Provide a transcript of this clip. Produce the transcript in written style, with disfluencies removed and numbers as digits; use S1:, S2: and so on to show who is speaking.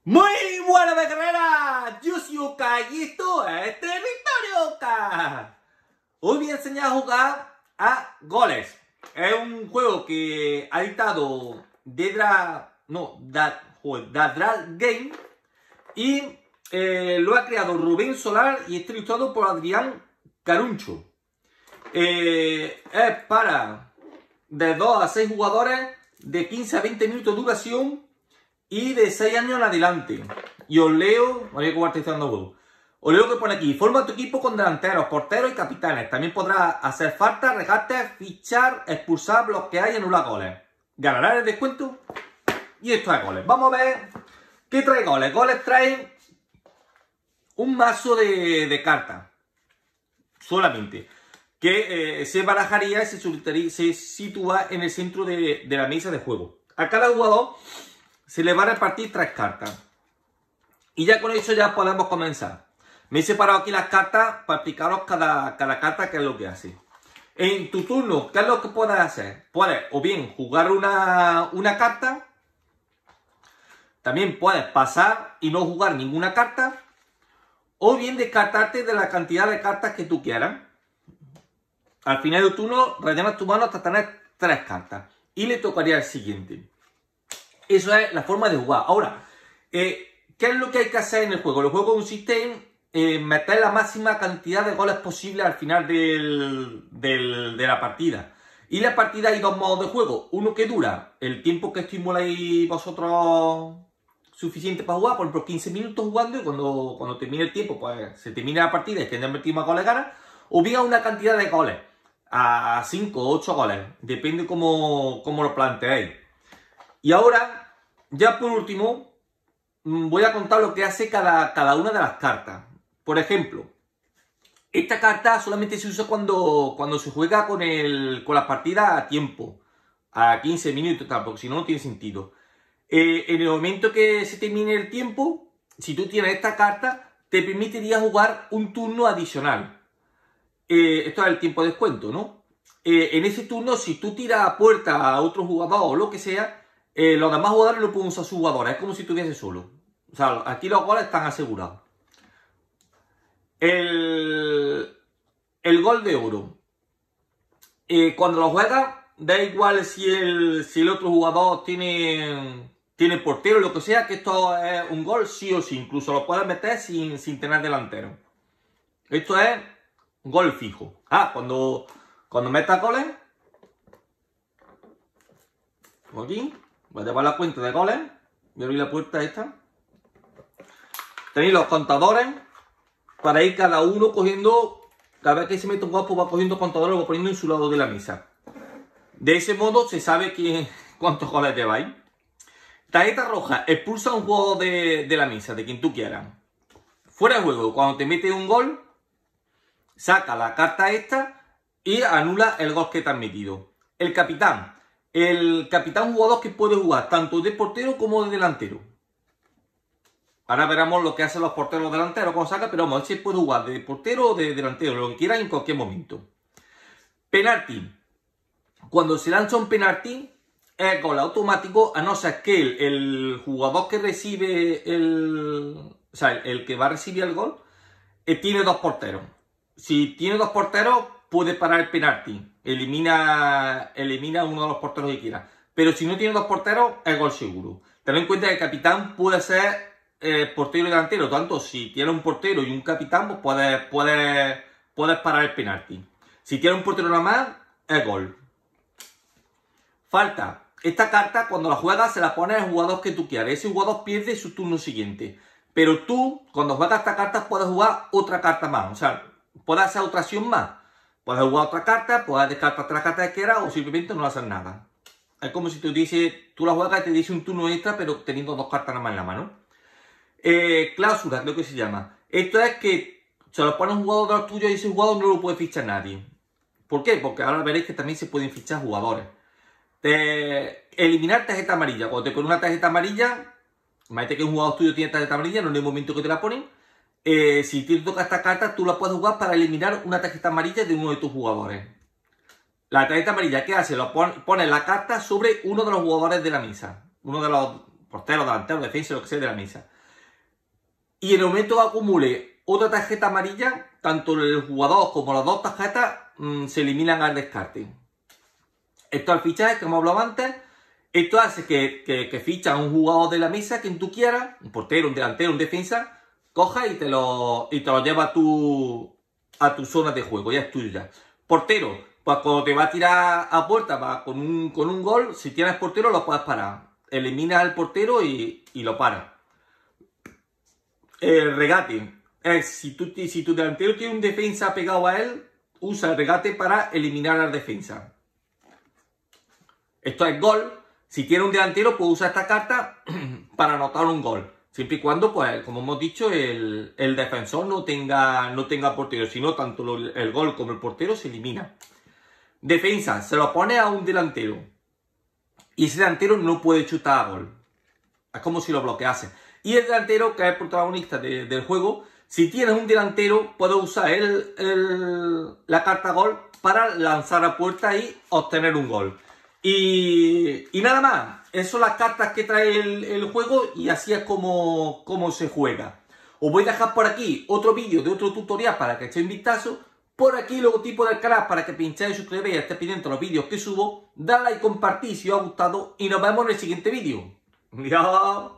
S1: Muy buenas de carrera, yo soy Oka y esto es Territorio Oka. Hoy voy a enseñar a jugar a goles. Es un juego que ha editado Dadra Game y lo ha creado Rubén Solar y está ilustrado por Adrián Caruncho. Es para de 2 a 6 jugadores de 15 a 20 minutos de duración y de 6 años en adelante. Y os leo, voy a cuartizando el juego. Os leo lo que pone aquí: forma tu equipo con delanteros, porteros y capitanes. También podrás hacer faltas, regates, fichar, expulsar, bloquear y anular goles. Ganarás el descuento. Y esto es goles. Vamos a ver qué trae goles. Goles trae un mazo de cartas. Solamente. Que se barajaría y se sitúa en el centro de la mesa de juego. A cada jugador se le va a repartir 3 cartas. Y ya con eso ya podemos comenzar. Me he separado aquí las cartas para explicaros cada carta qué es lo que hace. En tu turno, ¿qué es lo que puedes hacer? Puedes o bien jugar una carta. También puedes pasar y no jugar ninguna carta. O bien descartarte de la cantidad de cartas que tú quieras. Al final del turno rellenas tu mano hasta tener 3 cartas. Y le tocaría el siguiente. Eso es la forma de jugar. Ahora, ¿qué es lo que hay que hacer en el juego? El juego consiste en meter la máxima cantidad de goles posible al final de la partida. Y la partida hay 2 modos de juego. Uno que dura el tiempo que estimuláis vosotros suficiente para jugar, por ejemplo 15 minutos jugando, y cuando termine el tiempo, pues se termina la partida y que haya metido más goles gana. O bien a una cantidad de goles, a 5 o 8 goles, depende cómo lo planteéis. Y ahora, ya por último, voy a contar lo que hace cada una de las cartas. Por ejemplo, esta carta solamente se usa cuando se juega con la partida a tiempo, a 15 minutos, tal, porque si no, no tiene sentido. En el momento que se termine el tiempo, si tú tienes esta carta, te permitiría jugar un turno adicional. Esto es el tiempo de descuento, ¿no? En ese turno, si tú tiras a puerta a otro jugador o lo que sea, los demás jugadores no pueden usar sus jugadores. Es como si estuviese solo. O sea, aquí los goles están asegurados. El gol de oro. Cuando lo juegas, da igual si el otro jugador tiene portero o lo que sea, que esto es un gol sí o sí. Incluso lo puedes meter sin tener delantero. Esto es gol fijo. Cuando metas goles, aquí, voy a llevar la cuenta de goles. Voy a abrir la puerta esta. Tenéis los contadores para ir cada uno cogiendo. Cada vez que se mete un gol, pues va cogiendo contadores, lo va poniendo en su lado de la mesa. De ese modo se sabe cuántos goles lleváis. Tarjeta roja: expulsa a un jugador de la mesa, de quien tú quieras. Fuera de juego: cuando te metes un gol, saca la carta esta y anula el gol que te has metido. El capitán. El capitán es un jugador que puede jugar tanto de portero como de delantero. Ahora veremos lo que hacen los porteros delanteros cuando saca, pero vamos, él puede jugar de portero o de delantero, lo que quiera en cualquier momento. Penalti. Cuando se lanza un penalti, es gol automático, a no ser que el jugador que recibe el que va a recibir el gol, tiene 2 porteros. Si tiene 2 porteros, puede parar el penalti. Elimina uno de los porteros que quiera. Pero si no tiene 2 porteros, es gol seguro. Ten en cuenta que el capitán puede ser portero y delantero. Tanto si tiene un portero y un capitán, pues puedes parar el penalti. Si tiene un portero nada más, es gol. Falta. Esta carta, cuando la juegas, se la pones al jugador que tú quieras. Ese jugador pierde su turno siguiente. Pero tú, cuando juegas esta carta, puedes jugar otra carta más. O sea, puedes hacer otra acción más. Puedes jugar otra carta, puedes descartar 3 cartas que quieras o simplemente no hacer nada. Es como si tú la juegas y te dice un turno extra, pero teniendo 2 cartas nada más en la mano. Cláusula, creo que se llama. Esto es que se lo pone un jugador de los tuyos y ese jugador no lo puede fichar nadie. ¿Por qué? Porque ahora veréis que también se pueden fichar jugadores. Eliminar tarjeta amarilla. Cuando te ponen una tarjeta amarilla, imagínate que un jugador tuyo tiene tarjeta amarilla, no en el momento que te la ponen. Si te toca esta carta, tú la puedes jugar para eliminar una tarjeta amarilla de uno de tus jugadores. La tarjeta amarilla, ¿qué hace? Pone la carta sobre uno de los jugadores de la mesa. Uno de los porteros, delanteros, defensas, lo que sea de la mesa. y en el momento que acumule otra tarjeta amarilla, tanto el jugador como las dos tarjetas se eliminan al descarte. Esto al fichaje, que hemos hablado antes, esto hace que fichas a un jugador de la mesa, quien tú quieras, un portero, un delantero, un defensa, coja y te lo lleva a tu zona de juego, ya es tuyo ya. Portero, pues cuando te va a tirar a puerta va con un gol, si tienes portero lo puedes parar. Eliminas al portero y lo paras. El regate. Si tu delantero tiene un defensa pegado a él, usa el regate para eliminar al defensa. Esto es gol. Si tiene un delantero, pues usa esta carta para anotar un gol. Siempre y cuando, pues, como hemos dicho, el defensor no tenga portero. Si no, tanto el gol como el portero se elimina. Defensa, se lo pone a un delantero. Y ese delantero no puede chutar a gol. Es como si lo bloquease. Y el delantero, que es el protagonista del juego, si tienes un delantero, puedes usar la carta gol para lanzar a puerta y obtener un gol. Y nada más. Esas son las cartas que trae el juego y así es como se juega. Os voy a dejar por aquí otro vídeo de otro tutorial para que echéis un vistazo. Por aquí el logotipo del canal para que pinchéis y suscribáis y estéis pendientes de los vídeos que subo. Dale like y compartid si os ha gustado y nos vemos en el siguiente vídeo. ¡Adiós!